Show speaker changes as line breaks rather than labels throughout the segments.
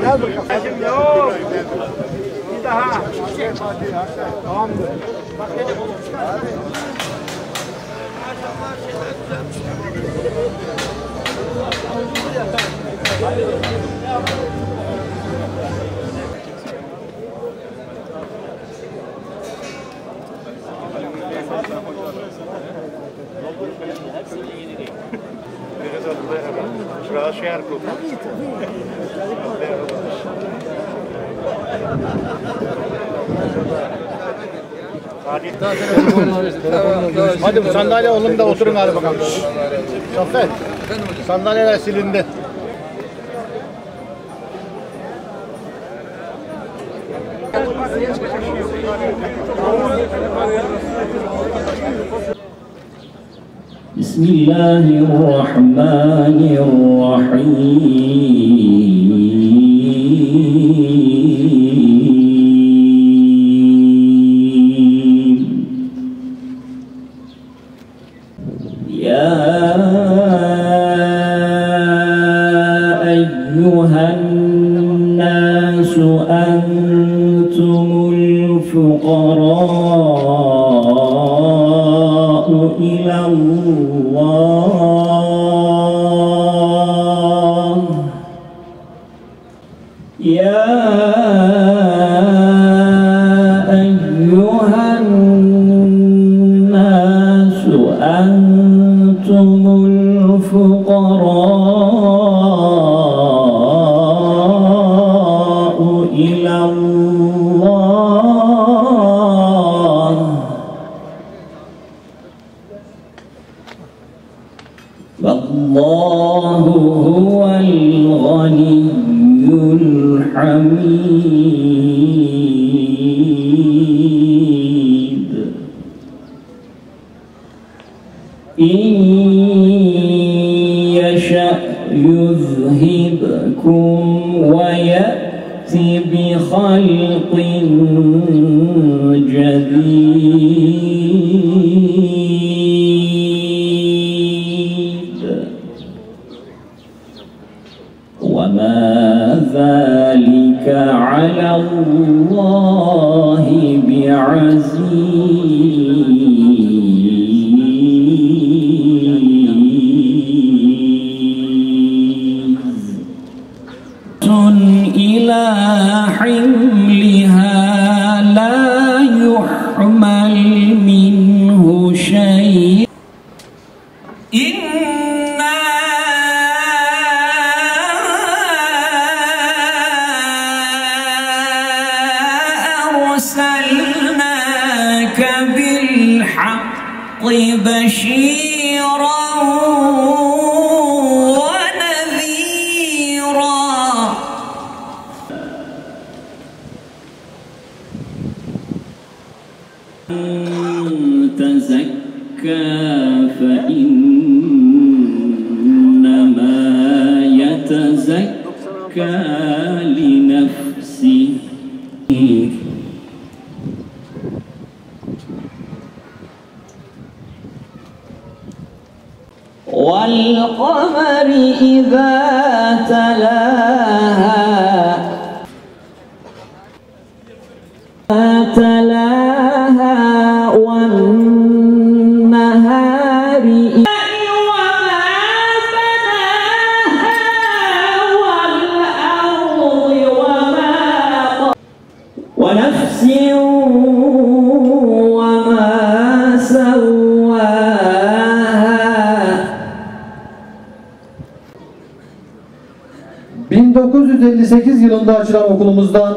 Gel bakalım. Yok. Bir daha. Tamamdır.
Şurada şey yer kurdu. Hadi bu sandalye alın da oturun hadi bakalım. Şafet, sandalyeler silindi.
Bismillahirrahmanirrahim. Ya eyyuhen nasu entumul fukara'u ilallah. Ya eyyuhen nasu entumul fukara'u ilallah. Vallahu huvel ganiyyul hamid. İn yeşe yuzhibkum ve ye'ti bi halqin cedid. Ve ma zâlike alallâhi bi'aziz. İlâ himliha la yuhmal minhu şey. İnna arsalnâke bil hakkı beşîran ve nezîrâ. تزكى فإنما يتزكى لنفسه. والقمر إذا تلاها والنهار وما بناها والأرض وما ونفس وما سواها.
1958 yılında açılan okulumuzdan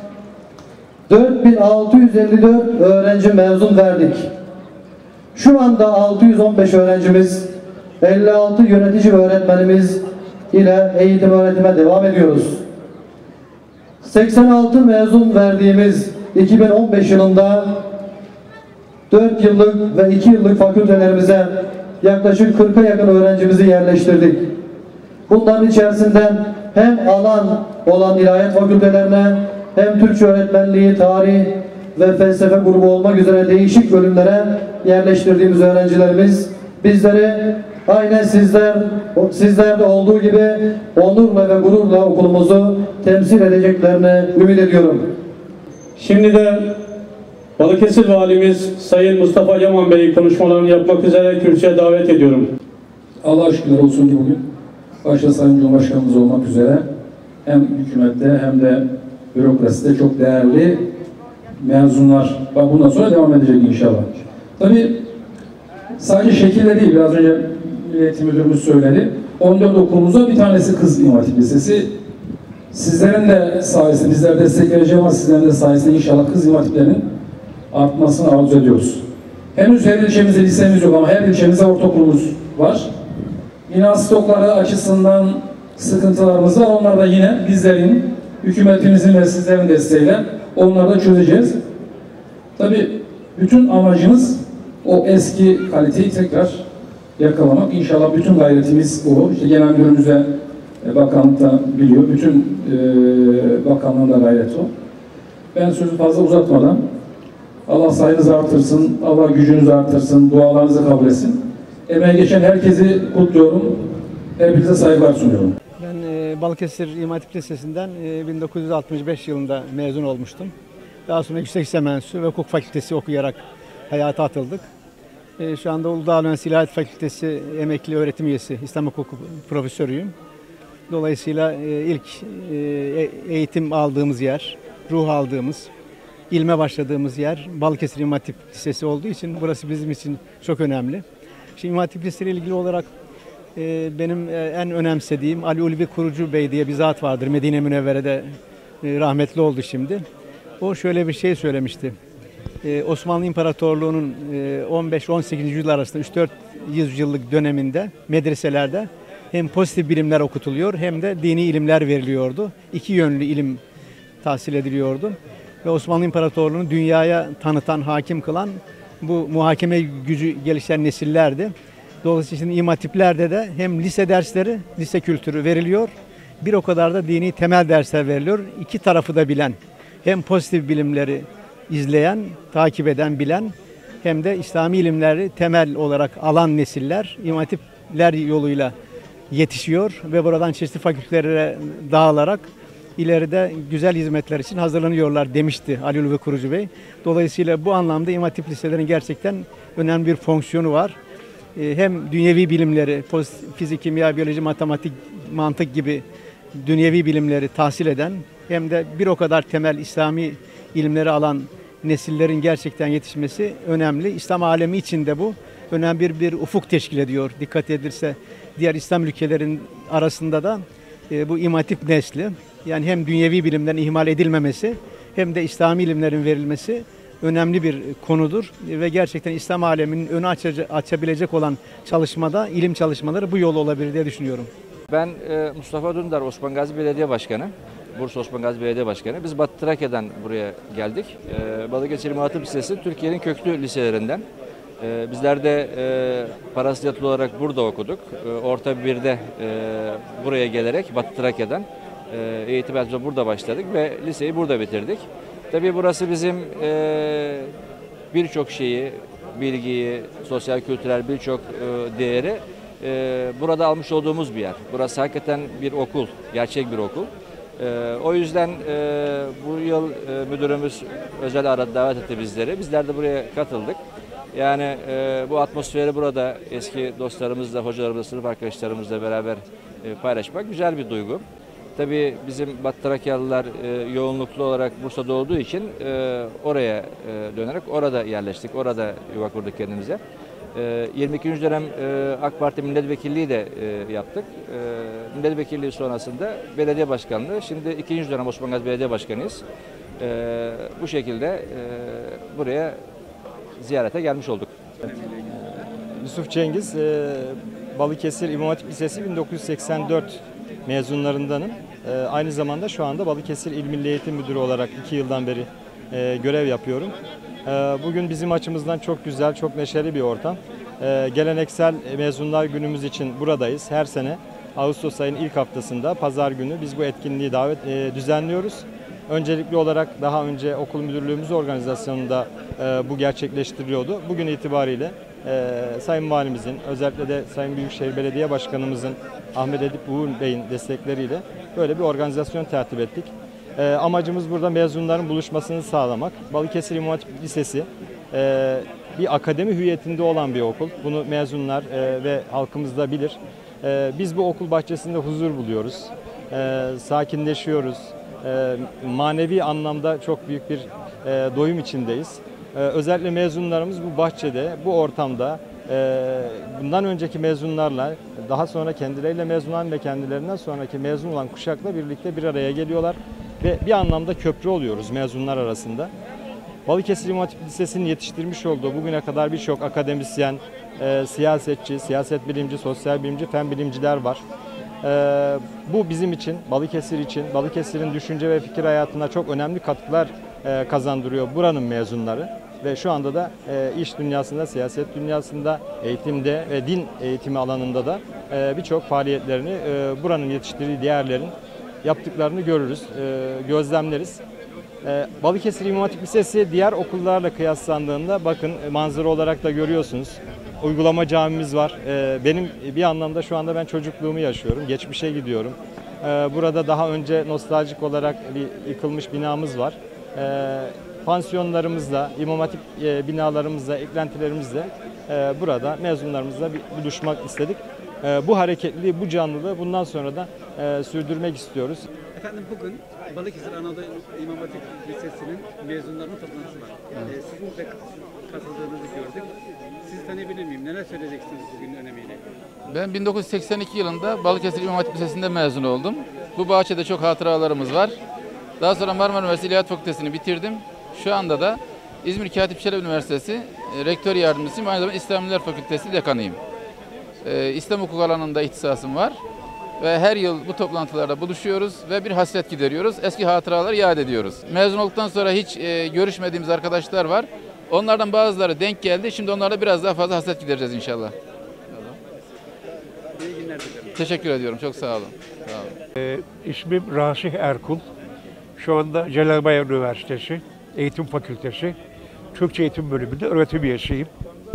4654 öğrenci mezun verdik. Şu anda 615 öğrencimiz, 56 yönetici öğretmenimiz ile eğitim öğretime devam ediyoruz. 86 mezun verdiğimiz 2015 yılında 4 yıllık ve 2 yıllık fakültelerimize yaklaşık 40'a yakın öğrencimizi yerleştirdik. Bunların içerisinden hem alan olan ilahiyat fakültelerine hem Türkçe öğretmenliği, tarih ve felsefe grubu olmak üzere değişik bölümlere yerleştirdiğimiz öğrencilerimiz bizleri aynen sizler de olduğu gibi onurla ve gururla okulumuzu temsil edeceklerini ümit ediyorum.
Şimdi de Balıkesir Valimiz Sayın Mustafa Yaman Bey konuşmalarını yapmak üzere kürsüye davet ediyorum.
Allah'a şükürler olsun ki bugün başta Sayın Cumhurbaşkanımız olmak üzere hem hükümette hem de bürokraside çok değerli mezunlar bundan sonra devam edecek inşallah. Tabii sadece şekilde değil, biraz önce Milli Eğitim Müdürümüz söyledi. 14 okulumuzda bir tanesi Kız İmam Hatip Lisesi. Sizlerin de sayesinde, bizler destek vereceğiz ama sizlerin de sayesinde inşallah Kız İmam Hatiplerinin artmasını arzu ediyoruz. Henüz her ilçemizde lisemiz yok ama her ilçemizde ortaokulumuz var. Bina stokları açısından sıkıntılarımız var. Onlar da yine bizlerin, hükümetimizin ve sizlerin desteğiyle onları da çözeceğiz. Tabii bütün amacımız o eski kaliteyi tekrar yakalamak. İnşallah bütün gayretimiz o. İşte Genel Müdürümüz de bakanlıkta biliyor. Bütün bakanlığın da gayreti o. Ben sözü fazla uzatmadan Allah sayınızı artırsın, Allah gücünüzü artırsın, dualarınızı kabul etsin. Emeğe geçen herkesi kutluyorum. Hepinize saygılar sunuyorum.
Ben Balıkesir İmam Hatip Lisesi'nden 1965 yılında mezun olmuştum. Daha sonra yüksek lisans ve hukuk fakültesi okuyarak hayata atıldık. Şu anda Uludağ Üniversitesi İlahiyat Fakültesi emekli öğretim üyesi, İslam hukuku profesörüyüm. Dolayısıyla ilk eğitim aldığımız yer, ruh aldığımız, ilme başladığımız yer Balıkesir İmam Hatip Lisesi olduğu için burası bizim için çok önemli. Şimdi İmam Hatip Lisesi ile ilgili olarak benim en önemsediğim Ali Ulvi Kurucu Bey diye bir zat vardır. Medine Münevvere'de rahmetli oldu şimdi. O şöyle bir şey söylemişti. Osmanlı İmparatorluğu'nun 15-18. yüzyıl arasında 3-4 yüzyıllık döneminde medreselerde hem pozitif bilimler okutuluyor hem de dini ilimler veriliyordu. İki yönlü ilim tahsil ediliyordu. Ve Osmanlı İmparatorluğu'nu dünyaya tanıtan, hakim kılan bu muhakeme gücü gelişen nesillerdi. Dolayısıyla İmam Hatiplerde de hem lise dersleri, lise kültürü veriliyor, bir o kadar da dini temel dersler veriliyor. İki tarafı da bilen, hem pozitif bilimleri izleyen, takip eden, bilen, hem de İslami ilimleri temel olarak alan nesiller İmam Hatipler yoluyla yetişiyor ve buradan çeşitli fakültelere dağılarak ileride güzel hizmetler için hazırlanıyorlar demişti Ali Ulvi Kurucu Bey. Dolayısıyla bu anlamda İmam Hatip liselerinin gerçekten önemli bir fonksiyonu var. Hem dünyevi bilimleri, fizik, kimya, biyoloji, matematik, mantık gibi dünyevi bilimleri tahsil eden hem de bir o kadar temel İslami ilimleri alan nesillerin gerçekten yetişmesi önemli. İslam alemi için de bu önemli bir ufuk teşkil ediyor. Dikkat edilirse diğer İslam ülkelerin arasında da bu İmam Hatip nesli, yani hem dünyevi bilimlerin ihmal edilmemesi hem de İslami ilimlerin verilmesi önemli bir konudur ve gerçekten İslam aleminin önü açabilecek olan çalışmada, ilim çalışmaları bu yol olabilir diye düşünüyorum.
Ben Mustafa Dündar, Osman Gazi Belediye Başkanı, Bursa Osman Gazi Belediye Başkanı. Biz Batı Trakya'dan buraya geldik. Balıkesir İmam Hatip Lisesi Türkiye'nin köklü liselerinden. Bizler de parasız yatılı olarak burada okuduk. Orta 1'de buraya gelerek Batı Trakya'dan eğitim hayatımıza burada başladık ve liseyi burada bitirdik. Tabii burası bizim birçok şeyi, bilgiyi, sosyal kültürel birçok değeri burada almış olduğumuz bir yer. Burası hakikaten bir okul, gerçek bir okul. O yüzden bu yıl müdürümüz özel aradı, davet etti bizleri. Bizler de buraya katıldık. Yani bu atmosferi burada eski dostlarımızla, hocalarımızla, sınıf arkadaşlarımızla beraber paylaşmak güzel bir duygu. Tabii bizim Batı Trakyalılar yoğunluklu olarak Bursa'da olduğu için oraya dönerek orada yerleştik, orada yuva kurduk kendimize. 22. dönem AK Parti milletvekilliği de yaptık. Milletvekilliği sonrasında belediye başkanlığı, şimdi 2. dönem Osman Gazi Belediye Başkanıyız. Bu şekilde buraya ziyarete gelmiş olduk.
Yusuf Cengiz, Balıkesir İmam Hatip Lisesi 1984 mezunlarındanım. Aynı zamanda şu anda Balıkesir İl Milli Eğitim Müdürü olarak 2 yıldan beri görev yapıyorum. Bugün bizim açımızdan çok güzel, çok neşeli bir ortam. Geleneksel mezunlar günümüz için buradayız. Her sene Ağustos ayının ilk haftasında pazar günü biz bu etkinliği düzenliyoruz. Öncelikli olarak daha önce okul müdürlüğümüz organizasyonunda bu gerçekleştiriliyordu. Bugün itibariyle Sayın Valimizin, özellikle de Sayın Büyükşehir Belediye Başkanımızın Ahmet Edip Uğur Bey'in destekleriyle böyle bir organizasyon tertip ettik. Amacımız burada mezunların buluşmasını sağlamak. Balıkesir İmam Hatip Lisesi bir akademi hüviyetinde olan bir okul. Bunu mezunlar ve halkımız da bilir. Biz bu okul bahçesinde huzur buluyoruz, sakinleşiyoruz, manevi anlamda çok büyük bir doyum içindeyiz. Özellikle mezunlarımız bu bahçede, bu ortamda bundan önceki mezunlarla, daha sonra kendileriyle mezun olan ve kendilerinden sonraki mezun olan kuşakla birlikte bir araya geliyorlar ve bir anlamda köprü oluyoruz mezunlar arasında. Balıkesir İmam Hatip Lisesi'nin yetiştirmiş olduğu bugüne kadar birçok akademisyen, siyasetçi, siyaset bilimci, sosyal bilimci, fen bilimciler var. Bu bizim için, Balıkesir için, Balıkesir'in düşünce ve fikir hayatına çok önemli katkılar kazandırıyor buranın mezunları. Ve şu anda da iş dünyasında, siyaset dünyasında, eğitimde ve din eğitimi alanında da birçok faaliyetlerini buranın yetiştirdiği değerlerin yaptıklarını görürüz, gözlemleriz. Balıkesir İmam Hatip Lisesi diğer okullarla kıyaslandığında bakın manzara olarak da görüyorsunuz. Uygulama camimiz var. Benim bir anlamda şu anda ben çocukluğumu yaşıyorum. Geçmişe gidiyorum. Burada daha önce nostaljik olarak bir yıkılmış binamız var. Pansiyonlarımızla, İmam Hatip binalarımızla, eklentilerimizle burada mezunlarımızla buluşmak istedik. Bu hareketliliği, bu canlılığı bundan sonra da sürdürmek istiyoruz.
Efendim bugün Balıkesir Anadolu İmam Hatip Lisesi'nin mezunlarının toplantısı var. Sizin de katıldığınızı gördük. Sizi tanıyabilir miyim? Neler söyleyeceksiniz bugün önemiyle?
Ben 1982 yılında Balıkesir İmam Hatip Lisesi'nde mezun oldum. Bu bahçede çok hatıralarımız var. Daha sonra Marmara Üniversitesi İlahiyat Fakültesini bitirdim. Şu anda da İzmir Katip Çelebi Üniversitesi rektör yardımcısıyım. Aynı zamanda İslam Bilimler Fakültesi dekanıyım. İslam hukuk alanında ihtisasım var. Ve her yıl bu toplantılarda buluşuyoruz ve bir hasret gideriyoruz. Eski hatıraları yad ediyoruz. Mezun olduktan sonra hiç görüşmediğimiz arkadaşlar var. Onlardan bazıları denk geldi. Şimdi onlarla biraz daha fazla hasret gidereceğiz inşallah.
İyi günler dilerim.
Teşekkür ediyorum. Çok sağ olun. Sağ olun.
İsmim Rasih Erkul. Şu anda Celal Bayar Üniversitesi Eğitim Fakültesi Türkçe Eğitim Bölümünde öğretim üyesiyim.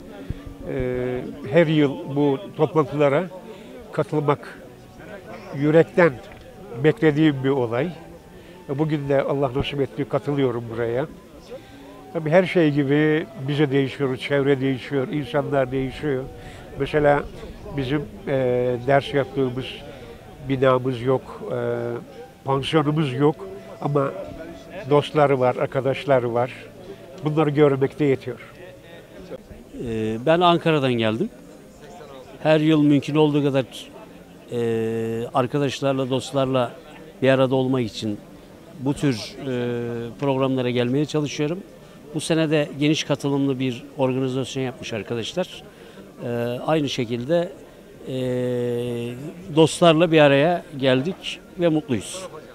Her yıl bu toplantılara katılmak yürekten beklediğim bir olay. Bugün de Allah nasip etti, katılıyorum buraya. Tabii her şey gibi bize değişiyor, çevre değişiyor, insanlar değişiyor. Mesela bizim ders yaptığımız binamız yok, pansiyonumuz yok ama dostları var, arkadaşları var. Bunları görmekte yetiyor.
Ben Ankara'dan geldim. Her yıl mümkün olduğu kadar arkadaşlarla, dostlarla bir arada olmak için bu tür programlara gelmeye çalışıyorum. Bu sene de geniş katılımlı bir organizasyon yapmış arkadaşlar. Aynı şekilde dostlarla bir araya geldik ve mutluyuz.